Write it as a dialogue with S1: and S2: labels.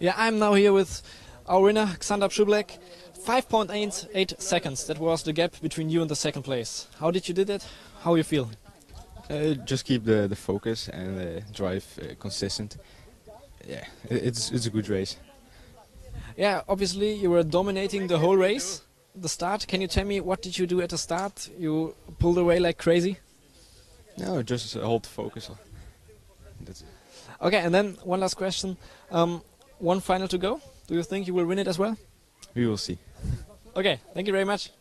S1: Yeah, I'm now here with our winner, Xander Przybyłek. 5.88 seconds, that was the gap between you and the second place. How did you do that? How you feel?
S2: Just keep the focus and drive consistent. Yeah, it's a good race.
S1: Yeah, obviously you were dominating the whole race. The start, can you tell me what did you do at the start? You pulled away like crazy?
S2: No, just hold the focus. That's it.
S1: Okay, and then one last question. One final to go. Do you think you will win it as well?
S2: We will see.
S1: Okay, thank you very much.